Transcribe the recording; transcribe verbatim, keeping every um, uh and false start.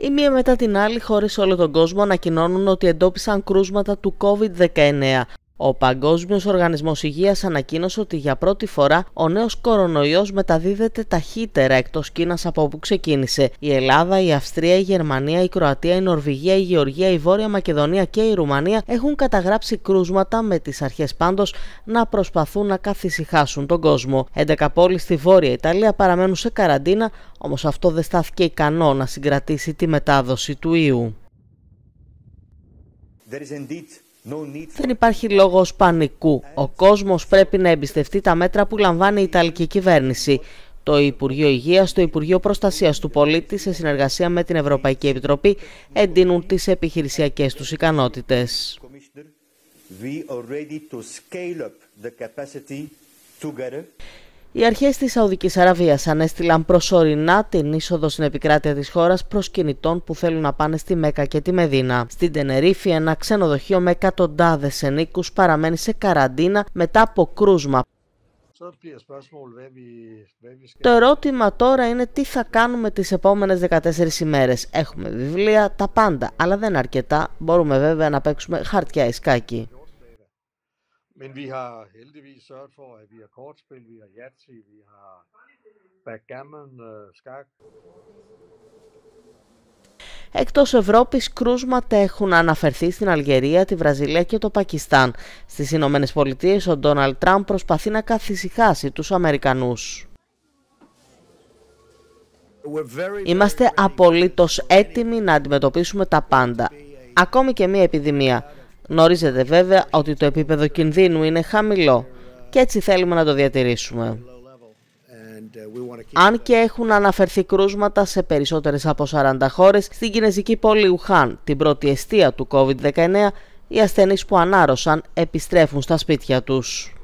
Η μία μετά την άλλη, χώρες σε όλο τον κόσμο ανακοινώνουν ότι εντόπισαν κρούσματα του κόβιντ δεκαεννέα. Ο Παγκόσμιος Οργανισμός Υγείας ανακοίνωσε ότι για πρώτη φορά ο νέος κορονοϊός μεταδίδεται ταχύτερα εκτός Κίνας από όπου ξεκίνησε. Η Ελλάδα, η Αυστρία, η Γερμανία, η Κροατία, η Νορβηγία, η Γεωργία, η Βόρεια Μακεδονία και η Ρουμανία έχουν καταγράψει κρούσματα, με τις αρχές πάντως να προσπαθούν να καθησυχάσουν τον κόσμο. έντεκα πόλεις στη Βόρεια Ιταλία παραμένουν σε καραντίνα, όμως αυτό δεν στάθηκε ικανό να συγκρατήσει τη μετάδοση του ιού. Δεν υπάρχει λόγος πανικού. Ο κόσμος πρέπει να εμπιστευτεί τα μέτρα που λαμβάνει η Ιταλική κυβέρνηση. Το Υπουργείο Υγείας, το Υπουργείο Προστασίας του Πολίτη, σε συνεργασία με την Ευρωπαϊκή Επιτροπή, εντείνουν τις επιχειρησιακές τους ικανότητες. Οι αρχές της Σαουδικής Αραβίας ανέστειλαν προσωρινά την είσοδο στην επικράτεια της χώρας προς κινητών που θέλουν να πάνε στη Μέκα και τη Μεδίνα. Στην Τενερίφη, ένα ξενοδοχείο με εκατοντάδες ενίκους παραμένει σε καραντίνα μετά από κρούσμα. Το ερώτημα τώρα είναι τι θα κάνουμε τις επόμενες δεκατέσσερις ημέρες. Έχουμε βιβλία, τα πάντα, αλλά δεν αρκετά. Μπορούμε βέβαια να παίξουμε χαρτιά ή σκάκι. Men vi har heldigvis sørget for, at vi har kortspil, vi har Yahtzee, vi har backgammon, skak. Εκτός Ευρώπης, κρούσματα έχουν αναφερθεί στην Αλγερία, τη Βραζιλία και το Πακιστάν. Στις Ηνωμένες Πολιτείες, ο Ντόναλντ Τραμπ προσπαθεί να καθησυχάσει τους Αμερικανούς. Είμαστε απολύτως έτοιμοι να αντιμετωπίσουμε τα πάντα, ακόμη και μια επιδημία. Γνωρίζετε βέβαια ότι το επίπεδο κινδύνου είναι χαμηλό και έτσι θέλουμε να το διατηρήσουμε. Αν και έχουν αναφερθεί κρούσματα σε περισσότερες από σαράντα χώρες, στην κινεζική πόλη Ουχάν, την πρώτη εστία του κόβιντ δεκαεννέα, οι ασθενείς που ανάρρωσαν επιστρέφουν στα σπίτια τους.